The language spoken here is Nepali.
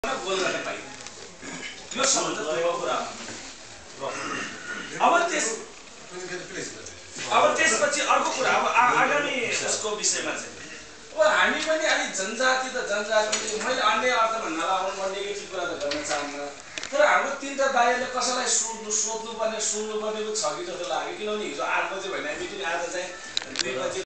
बोल्न पाइदैन यो सबभन्दा ठुलो कुरा अब त्यसपछि अर्को कुरा अब आगामी उसको विषयमा चाहिँ अब हामी पनि अलि जनजाति त जनजाति मैले अन्य अर्थमा नलाउनु म नेगेटिभ कुरा त गर्न चाहन्न तर हाम्रो तीनटा दाइले कसैलाई सोध्नुपर्ने सुन्नुपर्ने छ कि जस्तो लाग्यो किनभने हिजो 8 बजे भने मिटिङ आज चाहिँ 2 बजे